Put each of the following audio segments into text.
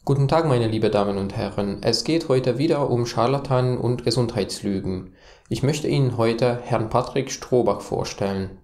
Guten Tag, meine lieben Damen und Herren. Es geht heute wieder um Scharlatanen und Gesundheitslügen. Ich möchte Ihnen heute Herrn Patrick Strohbach vorstellen.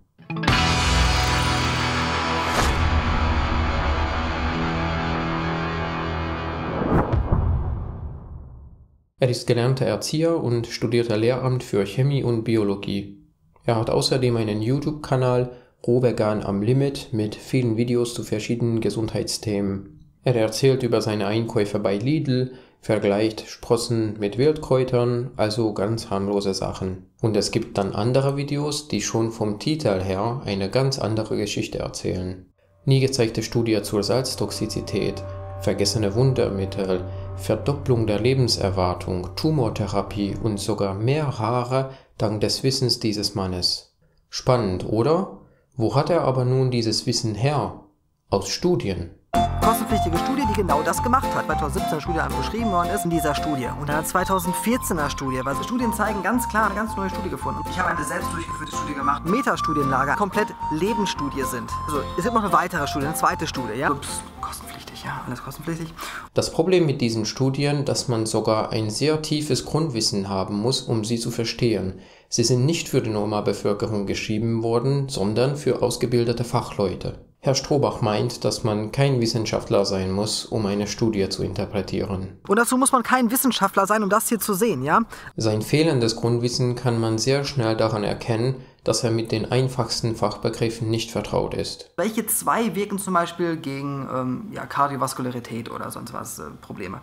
Er ist gelernter Erzieher und studierter Lehramt für Chemie und Biologie. Er hat außerdem einen YouTube-Kanal Rohvegan am Limit mit vielen Videos zu verschiedenen Gesundheitsthemen. Er erzählt über seine Einkäufe bei Lidl, vergleicht Sprossen mit Wildkräutern, also ganz harmlose Sachen. Und es gibt dann andere Videos, die schon vom Titel her eine ganz andere Geschichte erzählen. Nie gezeigte Studie zur Salztoxizität, vergessene Wundermittel, Verdopplung der Lebenserwartung, Tumortherapie und sogar mehr Haare dank des Wissens dieses Mannes. Spannend, oder? Wo hat er aber nun dieses Wissen her? Aus Studien. Kostenpflichtige Studie, die genau das gemacht hat. 2017 Studie beschrieben worden ist in dieser Studie. Und eine 2014er Studie, weil Studien zeigen ganz klar eine ganz neue Studie gefunden. Ich habe eine selbst durchgeführte Studie gemacht. Metastudienlager komplett Lebensstudie sind. Also es gibt noch eine weitere Studie, eine zweite Studie, ja. Ups, kostenpflichtig, ja, alles kostenpflichtig. Das Problem mit diesen Studien, dass man sogar ein sehr tiefes Grundwissen haben muss, um sie zu verstehen. Sie sind nicht für die Normalbevölkerung geschrieben worden, sondern für ausgebildete Fachleute. Herr Strohbach meint, dass man kein Wissenschaftler sein muss, um eine Studie zu interpretieren. Und dazu muss man kein Wissenschaftler sein, um das hier zu sehen, ja? Sein fehlendes Grundwissen kann man sehr schnell daran erkennen, dass er mit den einfachsten Fachbegriffen nicht vertraut ist. Welche zwei wirken zum Beispiel gegen Kardiovaskularität oder sonst was Probleme?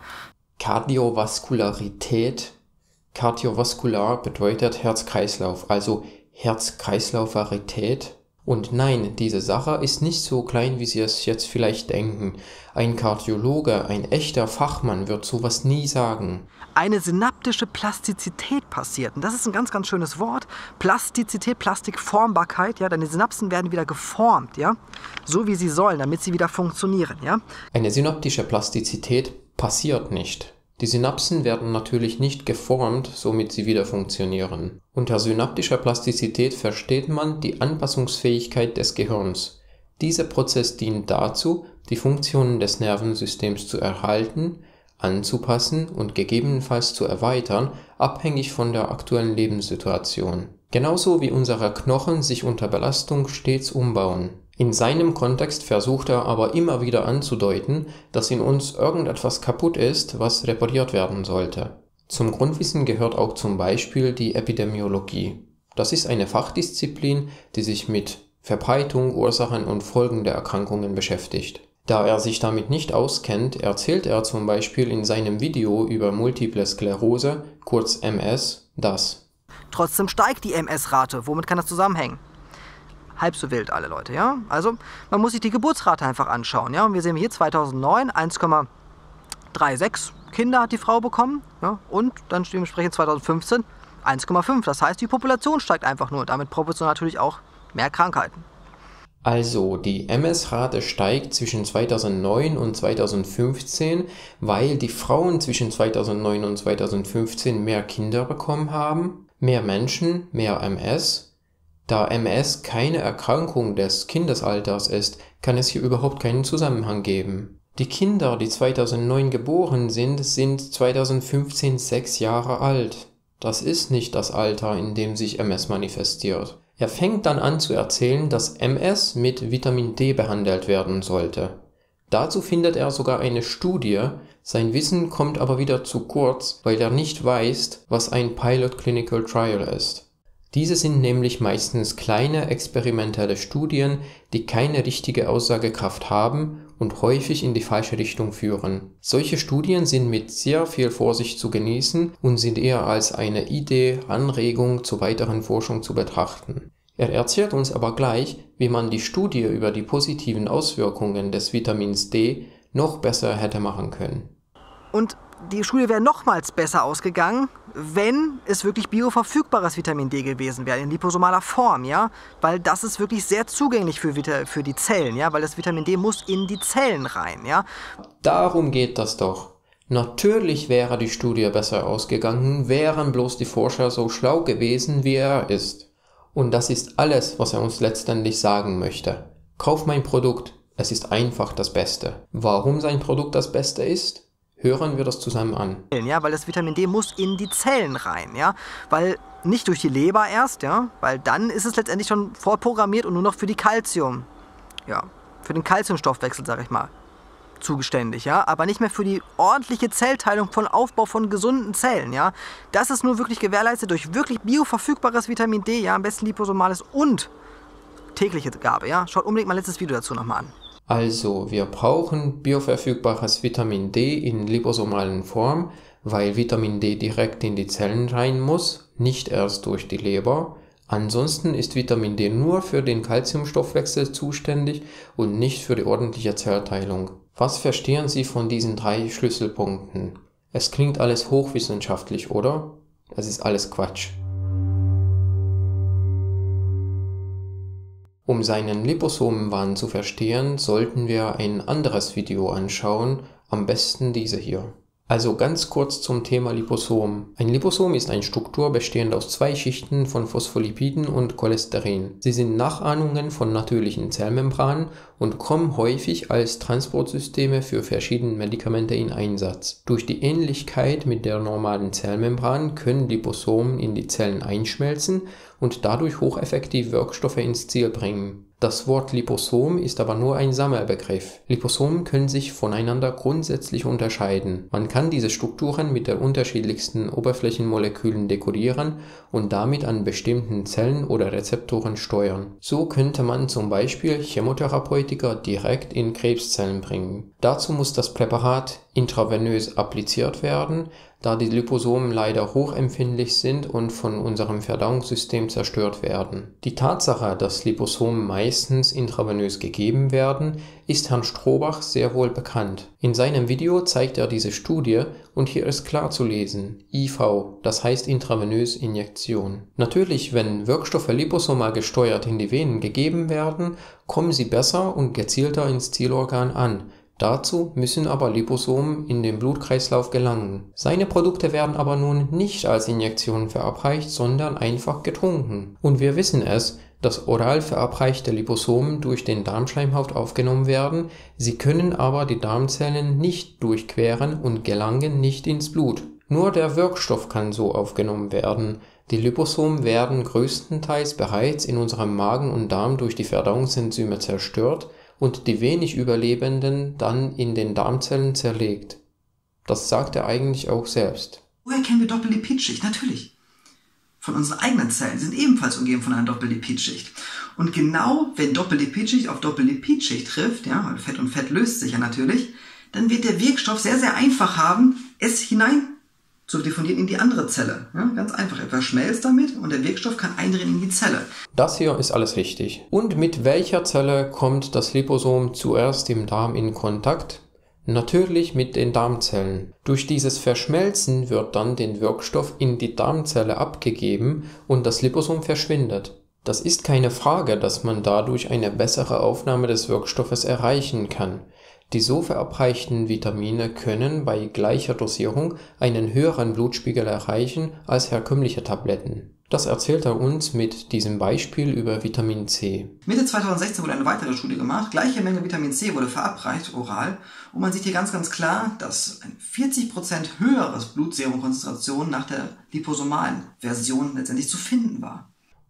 Kardiovaskularität. Kardiovaskular bedeutet Herz-Kreislauf, also Herz-Kreislauf-Varität. Und nein, diese Sache ist nicht so klein, wie Sie es jetzt vielleicht denken. Ein Kardiologe, ein echter Fachmann wird sowas nie sagen. Eine synaptische Plastizität passiert. Und das ist ein ganz, ganz schönes Wort. Plastizität, Plastikformbarkeit, ja, deine Synapsen werden wieder geformt, ja, so wie sie sollen, damit sie wieder funktionieren, ja. Eine synaptische Plastizität passiert nicht. Die Synapsen werden natürlich nicht geformt, somit sie wieder funktionieren. Unter synaptischer Plastizität versteht man die Anpassungsfähigkeit des Gehirns. Dieser Prozess dient dazu, die Funktionen des Nervensystems zu erhalten, anzupassen und gegebenenfalls zu erweitern, abhängig von der aktuellen Lebenssituation. Genauso wie unsere Knochen sich unter Belastung stets umbauen. In seinem Kontext versucht er aber immer wieder anzudeuten, dass in uns irgendetwas kaputt ist, was repariert werden sollte. Zum Grundwissen gehört auch zum Beispiel die Epidemiologie. Das ist eine Fachdisziplin, die sich mit Verbreitung, Ursachen und Folgen der Erkrankungen beschäftigt. Da er sich damit nicht auskennt, erzählt er zum Beispiel in seinem Video über Multiple Sklerose, kurz MS, das. Trotzdem steigt die MS-Rate. Womit kann das zusammenhängen? Halb so wild alle Leute, ja. Also man muss sich die Geburtsrate einfach anschauen, ja. Und wir sehen hier 2009 1,36 Kinder hat die Frau bekommen, ja. Und dann dementsprechend 2015 1,5. Das heißt, die Population steigt einfach nur. Damit proportional natürlich auch mehr Krankheiten. Also die MS-Rate steigt zwischen 2009 und 2015, weil die Frauen zwischen 2009 und 2015 mehr Kinder bekommen haben, mehr Menschen, mehr MS. Da MS keine Erkrankung des Kindesalters ist, kann es hier überhaupt keinen Zusammenhang geben. Die Kinder, die 2009 geboren sind 2015 6 Jahre alt. Das ist nicht das Alter, in dem sich MS manifestiert. Er fängt dann an zu erzählen, dass MS mit Vitamin D behandelt werden sollte. Dazu findet er sogar eine Studie, sein Wissen kommt aber wieder zu kurz, weil er nicht weiß, was ein Pilot Clinical Trial ist. Diese sind nämlich meistens kleine experimentelle Studien, die keine richtige Aussagekraft haben und häufig in die falsche Richtung führen. Solche Studien sind mit sehr viel Vorsicht zu genießen und sind eher als eine Idee, Anregung zur weiteren Forschung zu betrachten. Er erzählt uns aber gleich, wie man die Studie über die positiven Auswirkungen des Vitamins D noch besser hätte machen können. Und die Studie wäre nochmals besser ausgegangen, wenn es wirklich bioverfügbares Vitamin D gewesen wäre, in liposomaler Form, ja? Weil das ist wirklich sehr zugänglich für die Zellen, ja? Weil das Vitamin D muss in die Zellen rein, ja? Darum geht das doch. Natürlich wäre die Studie besser ausgegangen, wären bloß die Forscher so schlau gewesen, wie er ist. Und das ist alles, was er uns letztendlich sagen möchte. Kauf mein Produkt, es ist einfach das Beste. Warum sein Produkt das Beste ist? Hören wir das zusammen an. Ja, weil das Vitamin D muss in die Zellen rein, ja, weil nicht durch die Leber erst, ja, weil dann ist es letztendlich schon vorprogrammiert und nur noch für die für den Calciumstoffwechsel, sag ich mal, zugeständig, ja, aber nicht mehr für die ordentliche Zellteilung von Aufbau von gesunden Zellen, ja. Das ist nur wirklich gewährleistet durch wirklich bioverfügbares Vitamin D, ja, am besten liposomales und tägliche Gabe, ja. Schaut unbedingt mein letztes Video dazu nochmal an. Also, wir brauchen bioverfügbares Vitamin D in liposomalen Form, weil Vitamin D direkt in die Zellen rein muss, nicht erst durch die Leber. Ansonsten ist Vitamin D nur für den Calciumstoffwechsel zuständig und nicht für die ordentliche Zellteilung. Was verstehen Sie von diesen 3 Schlüsselpunkten? Es klingt alles hochwissenschaftlich, oder? Es ist alles Quatsch. Um seinen Liposomenwahn zu verstehen, sollten wir ein anderes Video anschauen, am besten diese hier. Also ganz kurz zum Thema Liposom. Ein Liposom ist eine Struktur bestehend aus 2 Schichten von Phospholipiden und Cholesterin. Sie sind Nachahnungen von natürlichen Zellmembranen und kommen häufig als Transportsysteme für verschiedene Medikamente in Einsatz. Durch die Ähnlichkeit mit der normalen Zellmembran können Liposomen in die Zellen einschmelzen und dadurch hocheffektiv Wirkstoffe ins Ziel bringen. Das Wort Liposom ist aber nur ein Sammelbegriff. Liposomen können sich voneinander grundsätzlich unterscheiden. Man kann diese Strukturen mit den unterschiedlichsten Oberflächenmolekülen dekodieren und damit an bestimmten Zellen oder Rezeptoren steuern. So könnte man zum Beispiel Chemotherapeutika direkt in Krebszellen bringen. Dazu muss das Präparat intravenös appliziert werden, da die Liposomen leider hochempfindlich sind und von unserem Verdauungssystem zerstört werden. Die Tatsache, dass Liposomen meistens intravenös gegeben werden, ist Herrn Strohbach sehr wohl bekannt. In seinem Video zeigt er diese Studie und hier ist klar zu lesen: IV, das heißt intravenös Injektion. Natürlich, wenn Wirkstoffe liposomal gesteuert in die Venen gegeben werden, kommen sie besser und gezielter ins Zielorgan an. Dazu müssen aber Liposomen in den Blutkreislauf gelangen. Seine Produkte werden aber nun nicht als Injektionen verabreicht, sondern einfach getrunken. Und wir wissen es, dass oral verabreichte Liposomen durch den Darmschleimhaut aufgenommen werden, sie können aber die Darmzellen nicht durchqueren und gelangen nicht ins Blut. Nur der Wirkstoff kann so aufgenommen werden. Die Liposomen werden größtenteils bereits in unserem Magen und Darm durch die Verdauungsenzyme zerstört und die wenig Überlebenden dann in den Darmzellen zerlegt. Das sagt er eigentlich auch selbst. Woher kennen wir Doppellipidschicht? Natürlich. Von unseren eigenen Zellen. Sie sind ebenfalls umgeben von einer Doppellipidschicht. Und genau wenn Doppellipidschicht auf Doppellipidschicht trifft, ja, weil Fett und Fett löst sich ja natürlich, dann wird der Wirkstoff sehr, sehr einfach haben, es hinein zu diffundieren in die andere Zelle. Ja, ganz einfach. Er verschmelzt damit und der Wirkstoff kann eindringen in die Zelle. Das hier ist alles richtig. Und mit welcher Zelle kommt das Liposom zuerst im Darm in Kontakt? Natürlich mit den Darmzellen. Durch dieses Verschmelzen wird dann der Wirkstoff in die Darmzelle abgegeben und das Liposom verschwindet. Das ist keine Frage, dass man dadurch eine bessere Aufnahme des Wirkstoffes erreichen kann. Die so verabreichten Vitamine können bei gleicher Dosierung einen höheren Blutspiegel erreichen als herkömmliche Tabletten. Das erzählt er uns mit diesem Beispiel über Vitamin C. Mitte 2016 wurde eine weitere Studie gemacht. Gleiche Menge Vitamin C wurde verabreicht, oral. Und man sieht hier ganz, ganz klar, dass ein 40% höheres Blutserumkonzentration nach der liposomalen Version letztendlich zu finden war.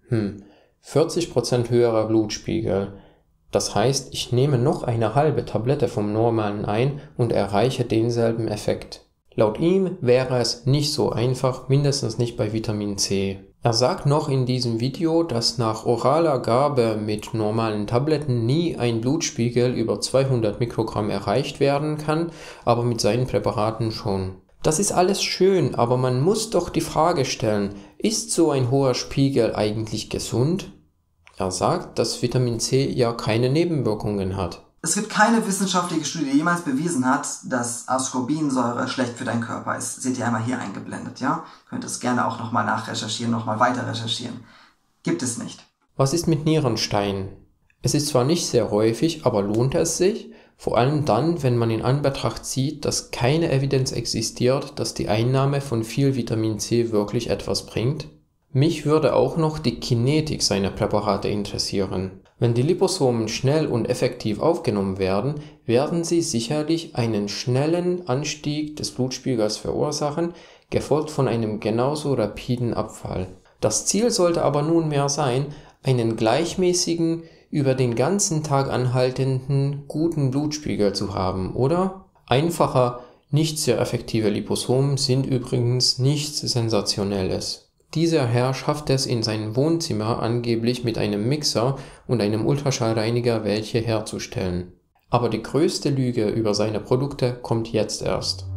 40% höherer Blutspiegel. Das heißt, ich nehme noch eine halbe Tablette vom normalen ein und erreiche denselben Effekt. Laut ihm wäre es nicht so einfach, mindestens nicht bei Vitamin C. Er sagt noch in diesem Video, dass nach oraler Gabe mit normalen Tabletten nie ein Blutspiegel über 200 Mikrogramm erreicht werden kann, aber mit seinen Präparaten schon. Das ist alles schön, aber man muss doch die Frage stellen, ist so ein hoher Spiegel eigentlich gesund? Er sagt, dass Vitamin C ja keine Nebenwirkungen hat. Es gibt keine wissenschaftliche Studie, die jemals bewiesen hat, dass Ascorbinsäure schlecht für deinen Körper ist. Seht ihr einmal hier eingeblendet, ja? Könnt es gerne auch nochmal nachrecherchieren, nochmal weiter recherchieren. Gibt es nicht. Was ist mit Nierenstein? Es ist zwar nicht sehr häufig, aber lohnt es sich? Vor allem dann, wenn man in Anbetracht zieht, dass keine Evidenz existiert, dass die Einnahme von viel Vitamin C wirklich etwas bringt? Mich würde auch noch die Kinetik seiner Präparate interessieren. Wenn die Liposomen schnell und effektiv aufgenommen werden, werden sie sicherlich einen schnellen Anstieg des Blutspiegels verursachen, gefolgt von einem genauso rapiden Abfall. Das Ziel sollte aber nunmehr sein, einen gleichmäßigen, über den ganzen Tag anhaltenden, guten Blutspiegel zu haben, oder? Einfache, nicht sehr effektive Liposomen sind übrigens nichts Sensationelles. Dieser Herr schafft es in seinem Wohnzimmer angeblich mit einem Mixer und einem Ultraschallreiniger welche herzustellen. Aber die größte Lüge über seine Produkte kommt jetzt erst.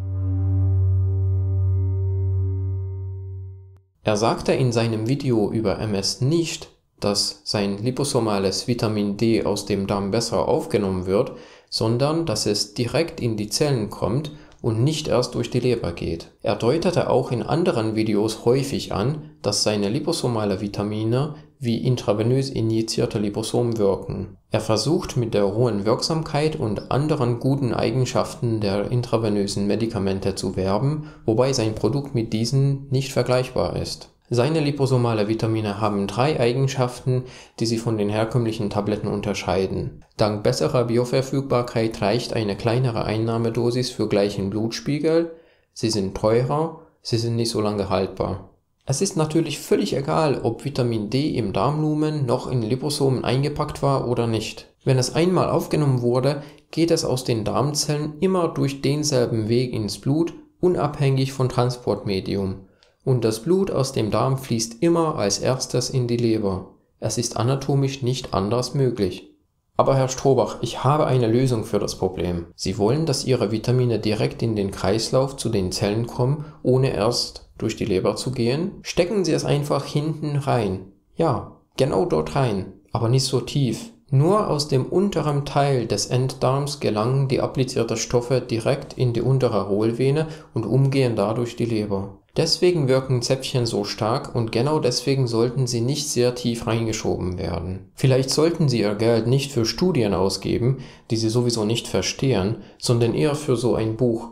Er sagte in seinem Video über MS nicht, dass sein liposomales Vitamin D aus dem Darm besser aufgenommen wird, sondern dass es direkt in die Zellen kommt und nicht erst durch die Leber geht. Er deutete auch in anderen Videos häufig an, dass seine liposomale Vitamine wie intravenös injizierte Liposomen wirken. Er versucht mit der hohen Wirksamkeit und anderen guten Eigenschaften der intravenösen Medikamente zu werben, wobei sein Produkt mit diesen nicht vergleichbar ist. Seine liposomale Vitamine haben 3 Eigenschaften, die sie von den herkömmlichen Tabletten unterscheiden. Dank besserer Bioverfügbarkeit reicht eine kleinere Einnahmedosis für gleichen Blutspiegel, sie sind teurer, sie sind nicht so lange haltbar. Es ist natürlich völlig egal, ob Vitamin D im Darmlumen noch in Liposomen eingepackt war oder nicht. Wenn es einmal aufgenommen wurde, geht es aus den Darmzellen immer durch denselben Weg ins Blut, unabhängig von Transportmedium. Und das Blut aus dem Darm fließt immer als erstes in die Leber. Es ist anatomisch nicht anders möglich. Aber Herr Strohbach, ich habe eine Lösung für das Problem. Sie wollen, dass Ihre Vitamine direkt in den Kreislauf zu den Zellen kommen, ohne erst durch die Leber zu gehen? Stecken Sie es einfach hinten rein. Ja, genau dort rein, aber nicht so tief. Nur aus dem unteren Teil des Enddarms gelangen die applizierten Stoffe direkt in die untere Hohlvene und umgehen dadurch die Leber. Deswegen wirken Zäpfchen so stark und genau deswegen sollten sie nicht sehr tief reingeschoben werden. Vielleicht sollten Sie Ihr Geld nicht für Studien ausgeben, die Sie sowieso nicht verstehen, sondern eher für so ein Buch.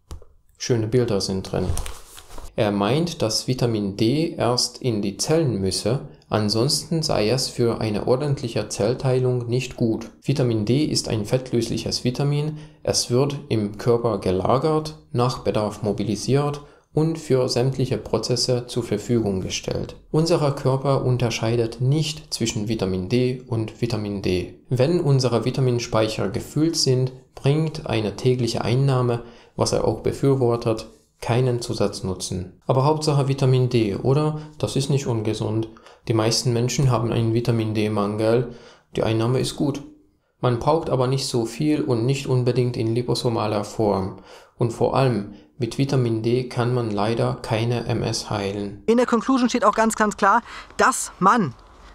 Schöne Bilder sind drin. Er meint, dass Vitamin D erst in die Zellen müsse, ansonsten sei es für eine ordentliche Zellteilung nicht gut. Vitamin D ist ein fettlösliches Vitamin, es wird im Körper gelagert, nach Bedarf mobilisiert und für sämtliche Prozesse zur Verfügung gestellt. Unser Körper unterscheidet nicht zwischen Vitamin D und Vitamin D. Wenn unsere Vitaminspeicher gefüllt sind, bringt eine tägliche Einnahme, was er auch befürwortet, keinen Zusatznutzen. Aber Hauptsache Vitamin D, oder? Das ist nicht ungesund. Die meisten Menschen haben einen Vitamin D-Mangel. Die Einnahme ist gut. Man braucht aber nicht so viel und nicht unbedingt in liposomaler Form. Und vor allem, mit Vitamin D kann man leider keine MS heilen. In der Conclusion steht auch ganz klar, dass man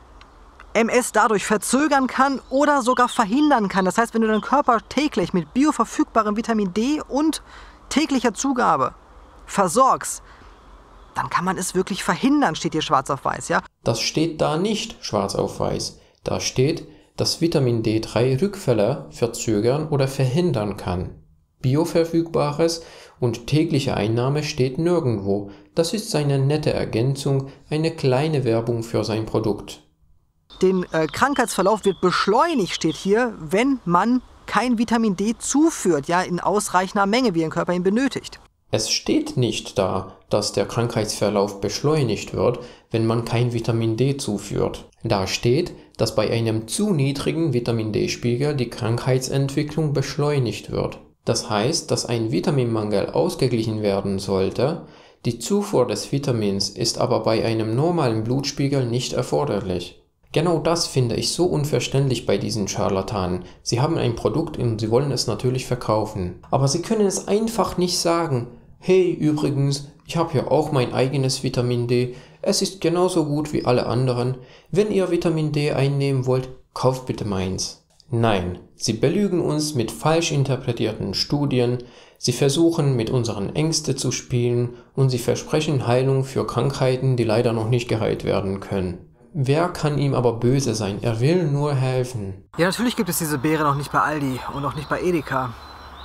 MS dadurch verzögern kann oder sogar verhindern kann. Das heißt, wenn du deinen Körper täglich mit bioverfügbarem Vitamin D und täglicher Zugabe versorgst, dann kann man es wirklich verhindern, steht hier schwarz auf weiß, ja? Das steht da nicht schwarz auf weiß. Da steht, dass Vitamin D3 Rückfälle verzögern oder verhindern kann. Bioverfügbares und tägliche Einnahme steht nirgendwo. Das ist seine nette Ergänzung, eine kleine Werbung für sein Produkt. Den Krankheitsverlauf wird beschleunigt, steht hier, wenn man kein Vitamin D zuführt, ja, in ausreichender Menge, wie Ihr Körper ihn benötigt. Es steht nicht da, dass der Krankheitsverlauf beschleunigt wird, wenn man kein Vitamin D zuführt. Da steht, dass bei einem zu niedrigen Vitamin D-Spiegel die Krankheitsentwicklung beschleunigt wird. Das heißt, dass ein Vitaminmangel ausgeglichen werden sollte, die Zufuhr des Vitamins ist aber bei einem normalen Blutspiegel nicht erforderlich. Genau das finde ich so unverständlich bei diesen Scharlatanen. Sie haben ein Produkt und sie wollen es natürlich verkaufen. Aber sie können es einfach nicht sagen. Hey, übrigens, ich habe hier auch mein eigenes Vitamin D. Es ist genauso gut wie alle anderen. Wenn ihr Vitamin D einnehmen wollt, kauft bitte meins. Nein, sie belügen uns mit falsch interpretierten Studien, sie versuchen mit unseren Ängsten zu spielen und sie versprechen Heilung für Krankheiten, die leider noch nicht geheilt werden können. Wer kann ihm aber böse sein? Er will nur helfen. Ja, natürlich gibt es diese Beere noch nicht bei Aldi und auch nicht bei Edeka.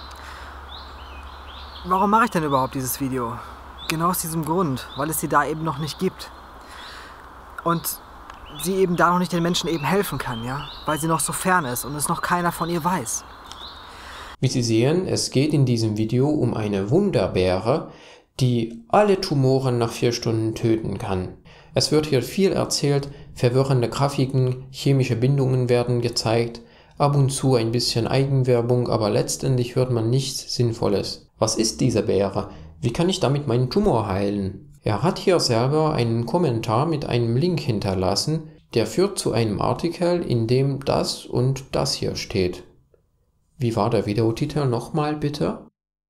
Warum mache ich denn überhaupt dieses Video? Genau aus diesem Grund, weil es sie da eben noch nicht gibt. Und sie eben da noch nicht den Menschen eben helfen kann, ja, weil sie noch so fern ist und es noch keiner von ihr weiß. Wie Sie sehen, es geht in diesem Video um eine Wunderbeere, die alle Tumoren nach 4 Stunden töten kann. Es wird hier viel erzählt, verwirrende Grafiken, chemische Bindungen werden gezeigt, ab und zu ein bisschen Eigenwerbung, aber letztendlich hört man nichts Sinnvolles. Was ist diese Beere? Wie kann ich damit meinen Tumor heilen? Er hat hier selber einen Kommentar mit einem Link hinterlassen, der führt zu einem Artikel, in dem das und das hier steht. Wie war der Videotitel nochmal bitte?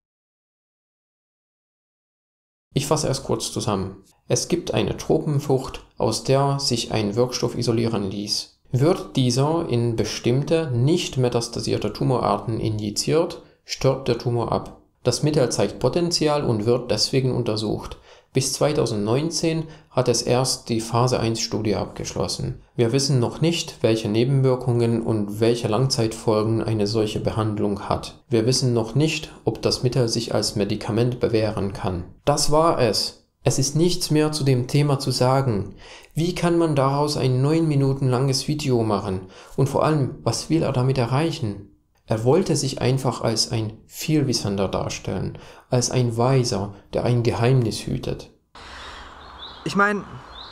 Ich fasse erst kurz zusammen. Es gibt eine Tropenfrucht, aus der sich ein Wirkstoff isolieren ließ. Wird dieser in bestimmte, nicht metastasierte Tumorarten injiziert, stirbt der Tumor ab. Das Mittel zeigt Potenzial und wird deswegen untersucht. Bis 2019 hat es erst die Phase 1-Studie abgeschlossen. Wir wissen noch nicht, welche Nebenwirkungen und welche Langzeitfolgen eine solche Behandlung hat. Wir wissen noch nicht, ob das Mittel sich als Medikament bewähren kann. Das war es. Es ist nichts mehr zu dem Thema zu sagen. Wie kann man daraus ein 9 Minuten langes Video machen? Und vor allem, was will er damit erreichen? Er wollte sich einfach als ein Vielwissender darstellen, als ein Weiser, der ein Geheimnis hütet. Ich meine,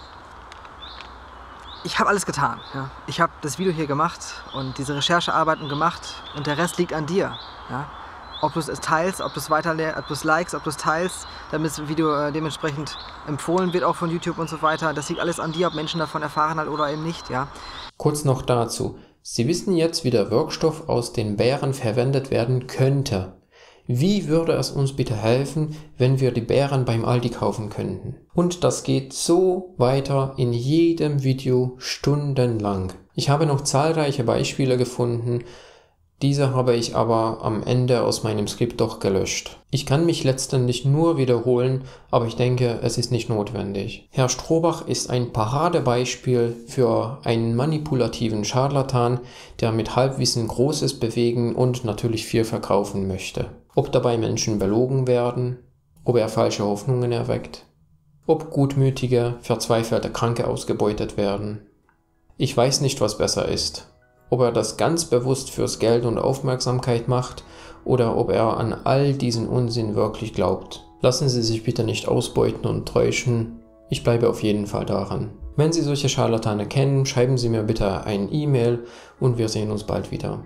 ich habe alles getan. Ja? Ich habe das Video hier gemacht und diese Recherchearbeiten gemacht und der Rest liegt an dir. Ja? Ob du es teilst, ob du es ob du es likest, ob du es teilst, damit das Video dementsprechend empfohlen wird, auch von YouTube und so weiter. Das liegt alles an dir, ob Menschen davon erfahren halt oder eben nicht. Ja? Kurz noch dazu. Sie wissen jetzt, wie der Wirkstoff aus den Beeren verwendet werden könnte. Wie würde es uns bitte helfen, wenn wir die Beeren beim Aldi kaufen könnten? Und das geht so weiter in jedem Video stundenlang. Ich habe noch zahlreiche Beispiele gefunden, diese habe ich aber am Ende aus meinem Skript doch gelöscht. Ich kann mich letztendlich nur wiederholen, aber ich denke, es ist nicht notwendig. Herr Strohbach ist ein Paradebeispiel für einen manipulativen Scharlatan, der mit Halbwissen Großes bewegen und natürlich viel verkaufen möchte. Ob dabei Menschen belogen werden, ob er falsche Hoffnungen erweckt, ob gutmütige, verzweifelte Kranke ausgebeutet werden. Ich weiß nicht, was besser ist. Ob er das ganz bewusst fürs Geld und Aufmerksamkeit macht oder ob er an all diesen Unsinn wirklich glaubt. Lassen Sie sich bitte nicht ausbeuten und täuschen. Ich bleibe auf jeden Fall daran. Wenn Sie solche Scharlatane kennen, schreiben Sie mir bitte ein E-Mail und wir sehen uns bald wieder.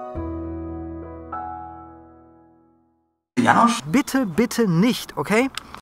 Janosch, bitte, bitte nicht, okay?